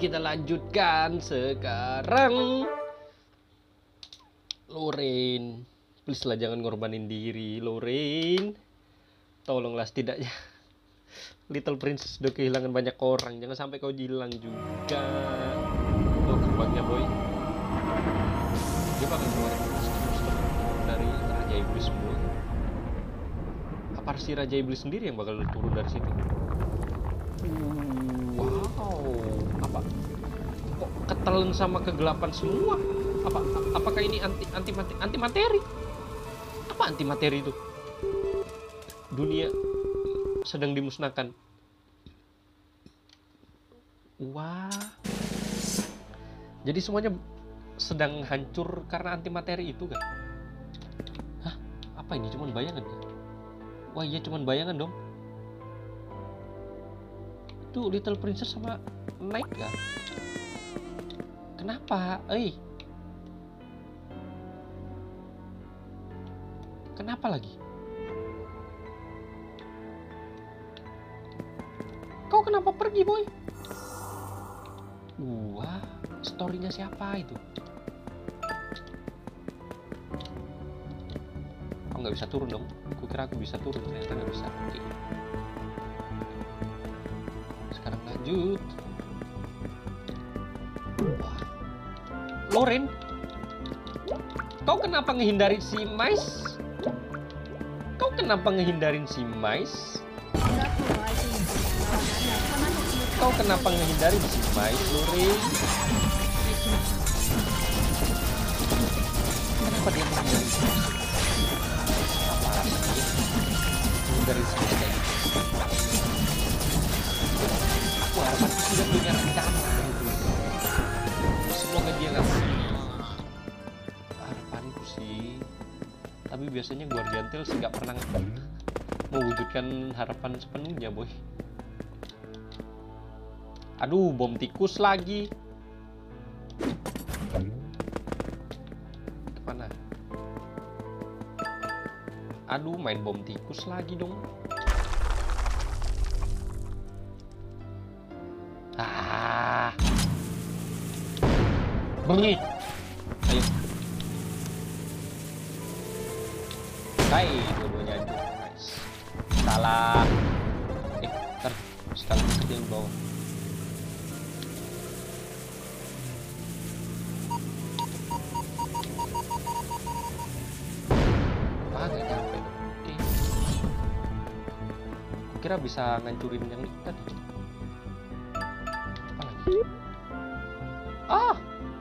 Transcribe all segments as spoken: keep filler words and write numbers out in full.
kita lanjutkan sekarang. Loren, please lah jangan ngorbanin diri, Loren. Tolonglah setidaknya. Little Princess udah kehilangan banyak orang, jangan sampai kau hilang juga. Tuh gerbangnya boy. Dia bakal keluarin monster dari Raja Iblis semua. Apa si Raja Iblis sendiri yang bakal turun dari situ? Wow, apa? Kok ketelan sama kegelapan semua? Apa? Apakah ini anti anti anti materi? Apa anti materi itu? Dunia sedang dimusnahkan. Wah. Jadi semuanya sedang hancur karena anti materi itu kan? Hah? Apa ini? Cuman bayangan ya? Wah iya cuman bayangan dong. Itu Little Princess sama Knight kan? Kenapa? Eh. Kenapa lagi? Kau kenapa pergi, boy? Wah, storynya siapa itu? Aku nggak bisa turun dong. Aku kira aku bisa turun, ternyata nggak bisa. Oke. Sekarang lanjut. Wah. Loren, kau kenapa ngehindarin si Mais? Kau kenapa ngehindarin si Mais? Kau kenapa ngehindarin si Mais, Loren? Kenapa dia menghindari si Mais? Apa sih? Menghindari si Mais kayak gitu. Aku harapan sudah punya rencana gitu. Semoga dia nggak begini. Harapanku sih. Tapi biasanya Guardian Tales nggak pernah mewujudkan harapan sepenuhnya, boy. Aduh, bom tikus lagi. Kemana? Aduh, main bom tikus lagi dong. Ah. Bengi. Ayo. Hai, dua-duanya hancur. Nice. Salah. Eh, ntar sekali kecil di bawah. Ah, nggak nyampe. Oke. Kira bisa ngancurin yang itu tadi. Apa lagi? Ah.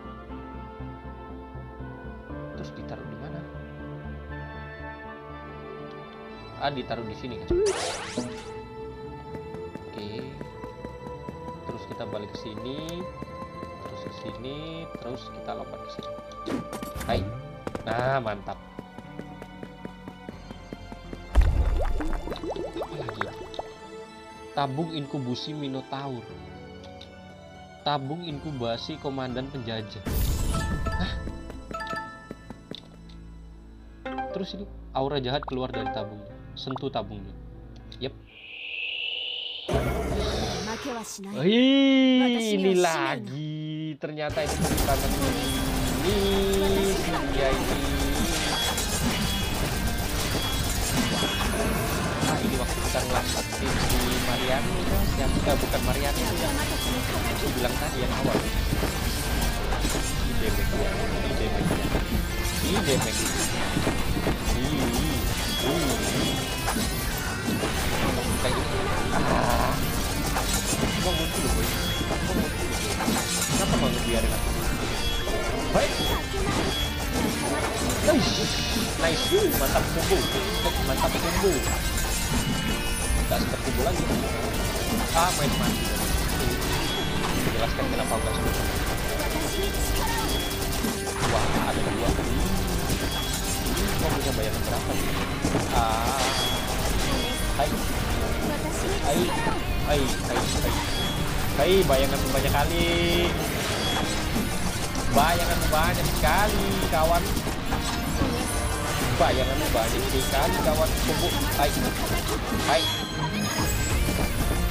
Terus ditaruh di mana? Ah, ditaruh di sini kan. Oke. Terus kita balik ke sini. Terus ke sini, terus kita lompat ke sini. Hai. Nah, mantap. Apa lagi? Tabung inkubasi Minotaur. Tabung inkubasi komandan penjajah. Hah? Terus ini aura jahat keluar dari tabungnya. Sentuh tabungnya. Yep. Wih, ini lagi. Ternyata itu tangan ini. Dia ini. Nah, ini waktu kita ngelambat si Mariani, yang kita bukan Mariani, yang aku bilang tadi yang awal. Ini demek ya, ini demek ya, ini demek. Ini, ini. Kayak gitu. Ah, bangun dulu boy, bangun dulu. Kenapa mau ngebiarin aku? Baik. Nice, nice, mantap combo, mantap combo. Gak seperti combo lagi. Ah, main mati. Jelaskan kenapa gak seperti. Wah, ada dua. Kau punya bayangan berapa nih? Ah, hai, hai, hai, hai, hai, hai, bayangan banyak kali. Bayangan banyak sekali, kawan. Bayangan banyak sekali, kawan. Tunggu, hai, hai.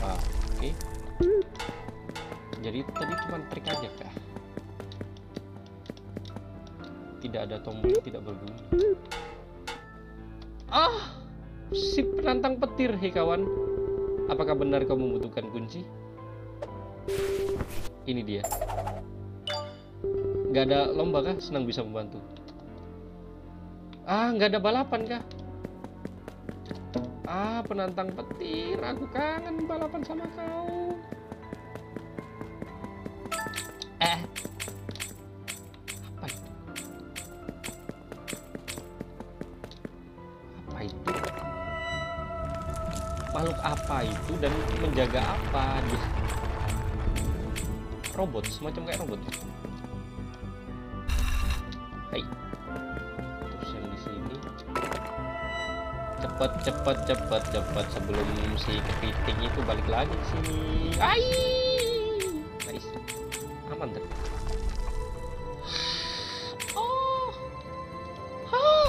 Ah, oke. Jadi tadi cuma trik aja kah? Tidak ada tombol yang tidak berguna. Ah, si penantang petir, hei kawan. Apakah benar kau membutuhkan kunci? Ini dia. Nggak ada lomba kah? Senang bisa membantu. Ah, nggak ada balapan kah? Ah, penantang petir, aku kangen balapan sama kau. Eh, apa itu? Apa itu? Makhluk apa itu dan menjaga apa dia? Robot, semacam kayak robot. Hai. Terus yang di sini. Cepet, cepet, cepet, cepet sebelum si kepiting itu balik lagi ke sini. Ai. Nice. Aman tuh. Oh. Hah.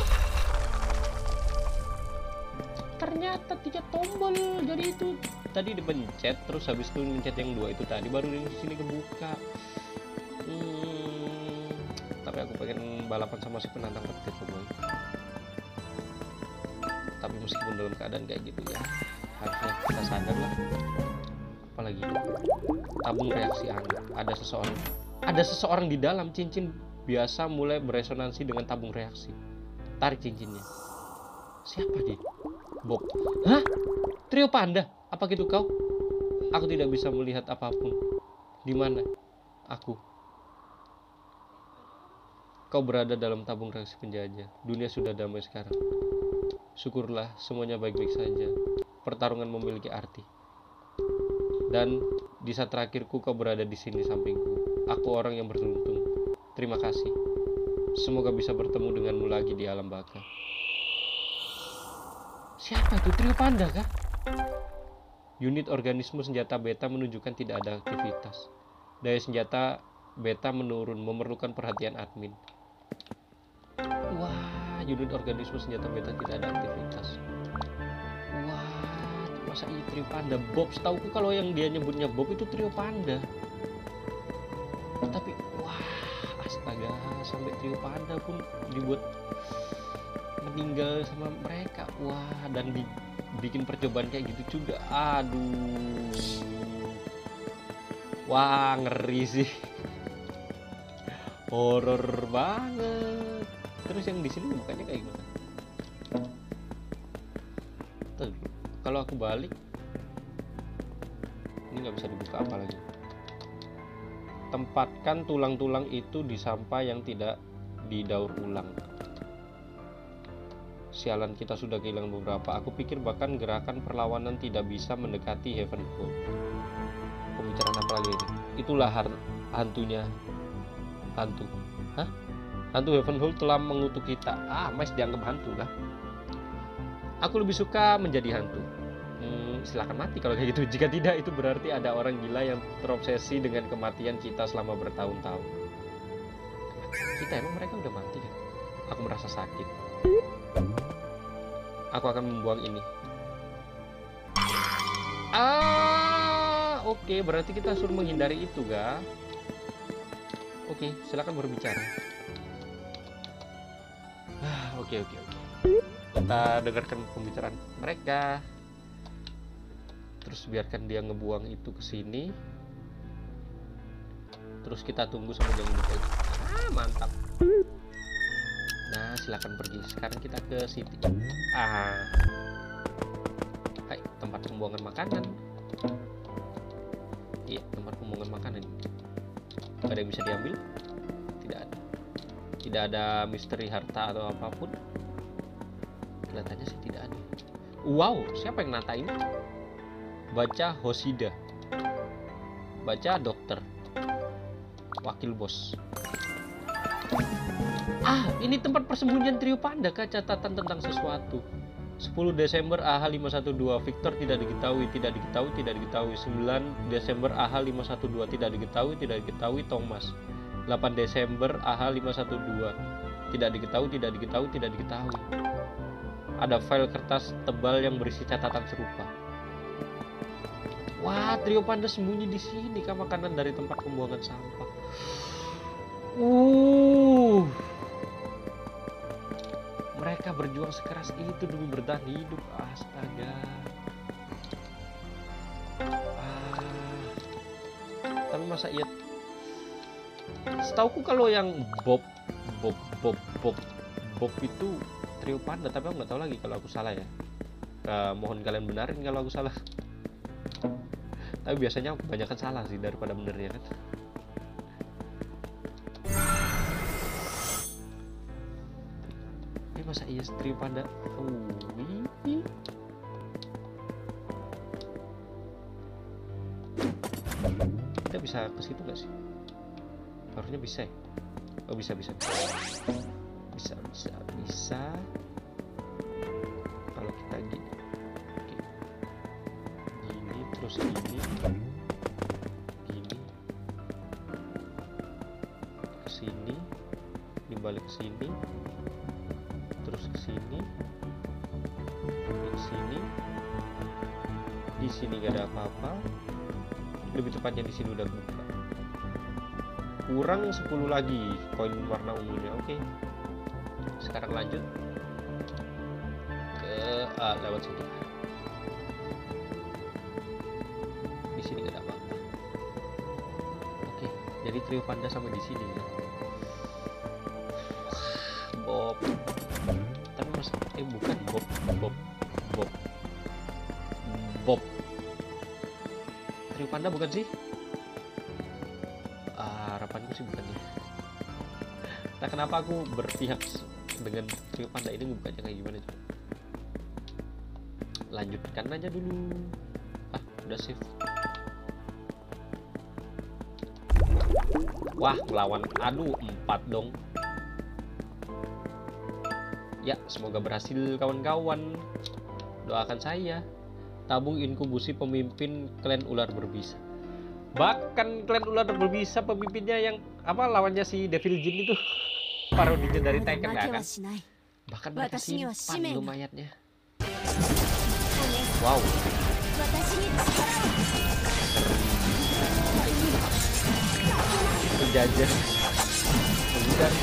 Ternyata tiga tombol. Jadi itu tadi dipencet, terus habis itu mencet yang dua itu tadi baru di sini kebuka. Hmm, tapi aku pengen balapan sama si penantang petir boy. Tapi meskipun dalam keadaan kayak gitu ya, harusnya kita sadar lah. Apalagi tabung reaksi hangat. Ada seseorang, ada seseorang di dalam. Cincin biasa mulai beresonansi dengan tabung reaksi. Tarik cincinnya. Siapa dia? Bob. Hah? Trio Panda? Apa gitu kau? Aku tidak bisa melihat apapun. Di mana? Aku. Kau berada dalam tabung reaksi penjajah. Dunia sudah damai sekarang. Syukurlah, semuanya baik-baik saja. Pertarungan memiliki arti. Dan di saat terakhirku kau berada di sini sampingku. Aku orang yang beruntung. Terima kasih. Semoga bisa bertemu denganmu lagi di alam baka. Siapa itu? Trio Panda kah? Unit organisme senjata beta menunjukkan tidak ada aktivitas. Daya senjata beta menurun, memerlukan perhatian admin. Wah, unit organisme senjata beta tidak ada aktivitas. Wah, masa iya Trio Panda? Bob, setauku kalau yang dia nyebutnya Bob itu Trio Panda. Tapi, wah, astaga, sampai Trio Panda pun dibuat meninggal sama mereka. Wah, dan dibikin percobaan kayak gitu juga. Aduh, wah, ngeri sih. Horor banget. Terus yang di sini bukannya kayak gimana? Tuh, kalau aku balik ini nggak bisa dibuka apa lagi. Tempatkan tulang-tulang itu di sampah yang tidak didaur ulang. Sialan, kita sudah kehilangan beberapa. Aku pikir bahkan gerakan perlawanan tidak bisa mendekati Heavenhold. Pembicaraan apa lagi ini? Itulah hantunya. Hantu. Hah? Hantu Heavenhold telah mengutuk kita. Ah, Mas dianggap hantu lah. Aku lebih suka menjadi hantu. Hmm, silakan mati kalau kayak gitu. Jika tidak, itu berarti ada orang gila yang terobsesi dengan kematian kita selama bertahun-tahun. Kita emang mereka udah mati kan? Aku merasa sakit. Aku akan membuang ini. Ah, oke, okay, berarti kita suruh menghindari itu, ga? Oke, okay, silakan berbicara. Ah, oke, oke, oke. Kita dengarkan pembicaraan mereka. Terus biarkan dia ngebuang itu ke sini. Terus kita tunggu sampai dia ngebuka itu. Ah, mantap. Nah, silakan pergi. Sekarang kita ke City. Ah, hai, tempat pembuangan makanan. Iya, tempat pembuangan makanan. Gak ada yang bisa diambil? Tidak ada. Tidak ada misteri harta atau apapun. Kelihatannya sih tidak ada. Wow, siapa yang nata ini? Baca Hosida. Baca dokter. Wakil bos. Ah, ini tempat persembunyian Trio Panda kah? Catatan tentang sesuatu. sepuluh Desember A H lima satu dua. Victor tidak diketahui, tidak diketahui, tidak diketahui. sembilan Desember A H lima satu dua. Tidak diketahui, tidak diketahui. Thomas. delapan Desember A H lima satu dua. Tidak diketahui, tidak diketahui, tidak diketahui. Ada file kertas tebal yang berisi catatan serupa. Wah, trio panda sembunyi di sini kah, makanan dari tempat pembuangan sampah. Uh. Mereka berjuang sekeras itu demi bertahan hidup. Astaga. Ah. Tapi masa iya? Setauku kalau yang Bob, Bob, Bob, Bob, Bob itu trio panda, tapi aku nggak tahu lagi kalau aku salah ya. Uh, mohon kalian benarin kalau aku salah. Tapi biasanya aku kebanyakan salah sih daripada benernya kan. Ini masa iya trio panda? Wih. Kita bisa ke situ nggak sih? Harusnya bisa ya? Oh bisa bisa bisa bisa bisa bisa. Kalau kita gini, oke. Gini terus gini, gini, kesini, dibalik sini, terus kesini, ke sini, di sini gak ada apa-apa. Lebih tepatnya di sini udah buka. Kurang sepuluh lagi koin warna ungunya. Oke. Sekarang lanjut ke ah, lewat sini. Di sini nggak ada apa-apa. Oke, jadi trio panda sampai di sini ya. Bob. Tapi mas, eh bukan Bob, Bob, Bob, Bob. Trio panda bukan sih? Ah, harapanku sih bukan ya. Nah, kenapa aku berpihak dengan trio panda ini bukannya kayak gimana coba? Lanjutkan aja dulu. Ah, udah save. Wah, melawan aduh empat dong. Ya, semoga berhasil kawan-kawan. Doakan saya. Tabung inkubusi pemimpin klan ular berbisa. Bahkan klan ular berbisa pemimpinnya yang apa lawannya si Devil Jin itu parodinya dari Tekken gak kan? Bahkan mereka simpan lumayannya. Wow. Penjajah. Menghindar.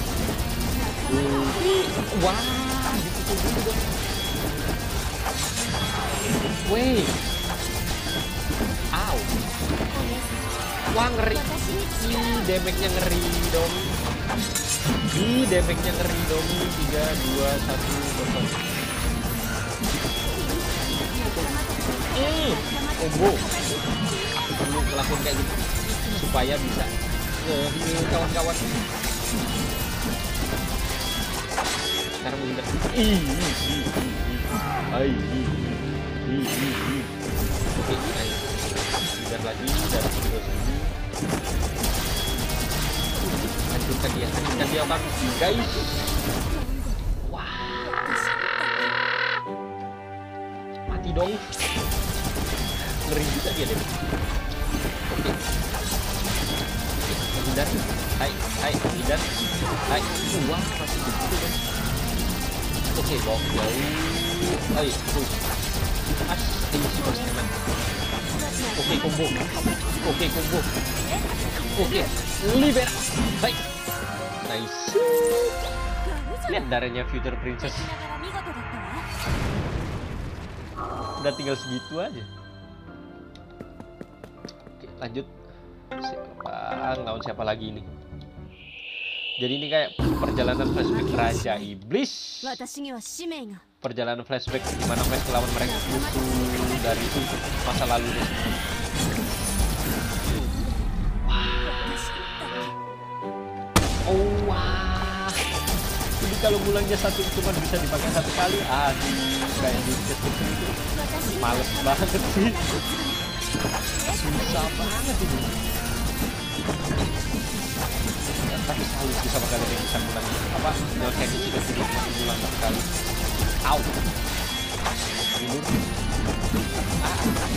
Wah, dipukul dulu dong. Weh. Au. Wah, ngeri. Ih, damage-nya ngeri dong. Ih, damage-nya ngeri dong. tiga, dua, satu, kosong. Hmm, combo. Aku perlu ngelakuin kayak gitu supaya bisa nge-heal kawan-kawan. Sekarang menghindar. Ih, ih, ih, ih, ih, ih, ih. Oke, nice. Hindar lagi dari sini ke sini. Hancurkan dia, hancurkan dia bang, guys. Wah, mati dong. Ngeri juga dia deh. Oke, hindar. Hai, hai, hindar. Hai, wah masih begitu kan. Oke, bawa jauh. Ayo, push. As, ini sih bos teman. Oke, combo. Oke, combo. Oke, liber. Baik. Nice. Lihat darahnya Future Princess. Udah tinggal segitu aja. Oke, lanjut. Siapa? Lawan siapa lagi ini? Jadi ini kayak perjalanan flashback Raja Iblis. Perjalanan flashback di mana Mes melawan mereka musuh dari itu masa lalu. Oh wah. Jadi kalau mulangnya satu cuma bisa dipakai satu kali. Aduh, kayak di kecil itu. Males banget sih. Susah banget ini. Tapi selalu bisa kalian yang bisa ngulang apa nyelesaian isi dan tidak masih ngulang sekali. Au. Mundur. Ah.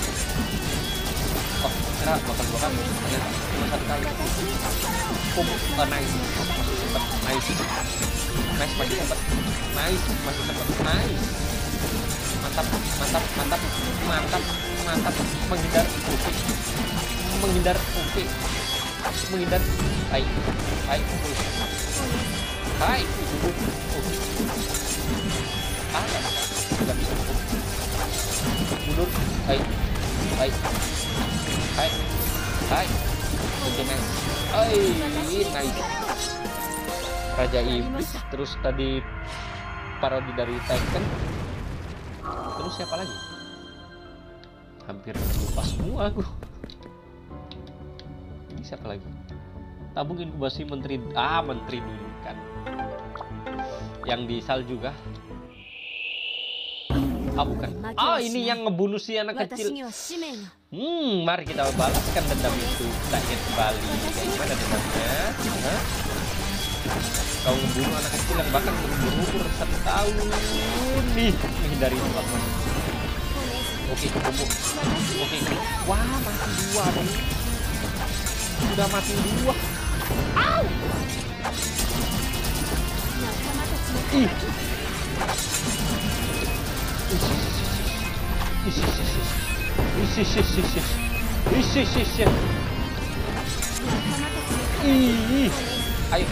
Oh, kira bakal dua kali. Ternyata cuma satu kali. Oh, uh, nice. Masih sempat. Nice. Nice masih sempat. Nice masih sempat. Nice. Mantap, mantap, mantap, mantap. mantap. Menghindar. Oke. Menghindar. Oke. Menghindar. Hai. Hai. Hai. Oke. Ah, nggak bisa. Mundur. Hai. Hai. Hai. Hai. Oke, nice. Hai, nice. Raja Iblis. Terus tadi parodi dari Tekken. Terus siapa lagi? Hampir lupa semua aku. Ini siapa lagi? Tabung inkubasi menteri. Ah, menteri dulu kan. Yang di salju kah? Ah, bukan. Ah, ini yang ngebunuh si anak kecil. Hmm, mari kita balaskan dendam itu. Kita ingat kembali. Kayak gimana dendamnya? Hah? Kau ngebunuh anak kecil yang bahkan berumur satu tahun nih, menghindari teman. Oke, kumpul. Oke, wah mati dua dong. Sudah mati dua. Au! Ih. Ih. Ayo.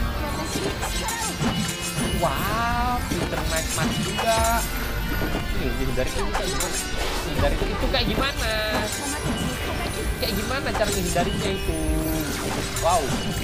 Wow, pinter naik mati juga. Ini dari itu kayak gimana? Dari itu kayak gimana? Kayak gimana cara menghindarinya itu? Wow.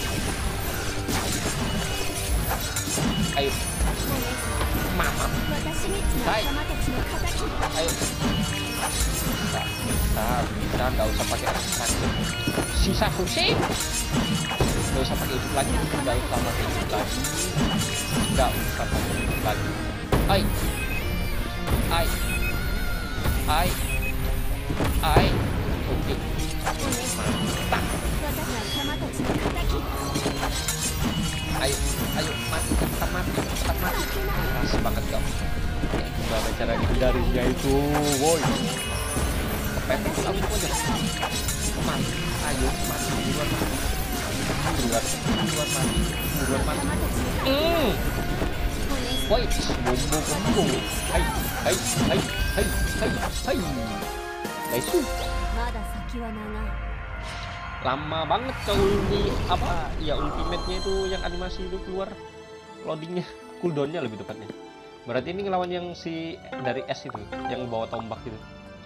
Ayo. Mama. Hai. Ayo. Bisa, bisa, bisa. Nggak usah pakai raksasa. Sisa pusing. Nggak usah pakai itu lagi. Nggak usah pakai itu lagi. Nggak usah pakai itu lagi. Hai. Hai. Hai. Hai. Oke. Mantap. Ayo, ayo, mati, kita mati, kita mati. Keras banget kau. Gimana cara hindarinya itu, woi. Kepepet langsung aja. Mati, ayo, mati, buruan mati. Buruan, buruan mati, buruan mati. Hmm. Woi, bombo, bombo. Hai, hai, hai, hai, hai, hai. Nice. Lama banget kau ulti apa ya, ultimate-nya itu yang animasi itu keluar loadingnya, cooldown-nya lebih tepatnya. Berarti ini ngelawan yang si dari S itu yang bawa tombak gitu.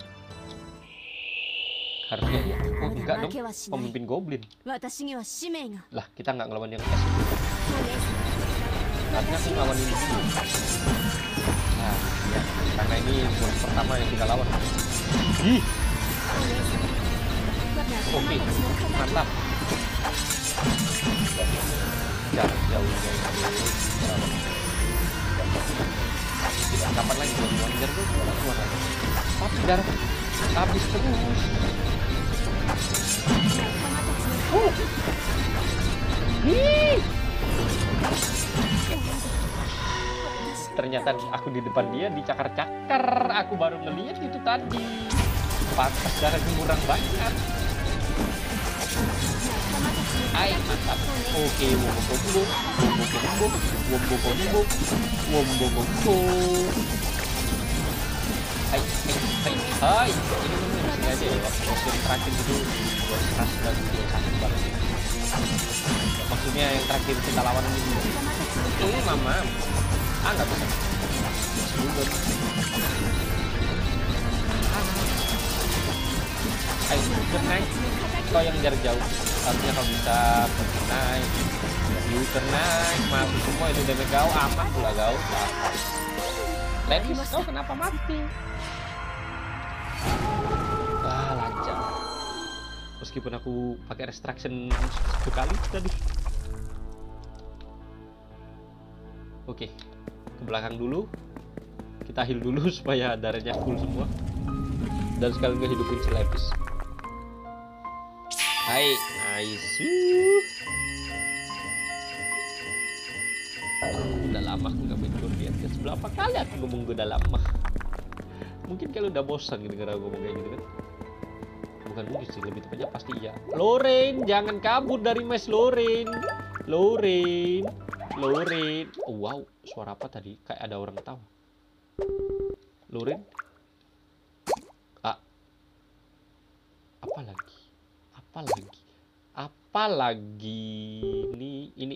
Harusnya ya. Oh enggak dong, pemimpin goblin. Lah kita nggak ngelawan yang S itu. Harusnya aku ngelawan ini dulu. Nah ya, karena ini boss pertama yang kita lawan. Ih. Oke, mantap. Jarak jauh jauh. Tidak kapan lagi buat wajar tuh orang tua kan. Tapi jarak habis terus. Uh. Ih. Ternyata aku di depan dia dicakar-cakar. Aku baru ngeliat itu tadi. Pantas darahnya kurang banyak. Hai, mantap. Oke, wombo combo, wombo combo, wombo combo, wombo combo. Hai, hai, hai, hai. Ini memang sini aja ya. Waktu terakhir itu buat keras dan sakit banget. Maksudnya yang terakhir kita lawan ini. Ini mama. Ah, nggak bisa. Mundur. Ayo, turn naik. Kau yang jarak jauh, harusnya kau bisa turn naik. You turn naik, masuk semua itu damage kau, aman pula kau. Levis, kau kenapa mati? Wah, lancar. Meskipun aku pakai restriction satu kali tadi. Oke, ke belakang dulu. Kita heal dulu supaya darahnya full semua. Dan sekalian ngehidupin si Levis. Hai, nice. Udah lama aku nggak main Gordian. Berapa kali aku ngomong gue udah lama. Mungkin kalau udah bosan gitu karena ngomong kayak gitu kan. Bukan mungkin sih, lebih tepatnya pasti iya. Lorraine, jangan kabur dari mes Lorraine. Lorraine, Lorraine. Oh, wow, suara apa tadi? Kayak ada orang tahu. Lorraine. Ah, Apa lagi? Apa lagi? Apa lagi? Ini ini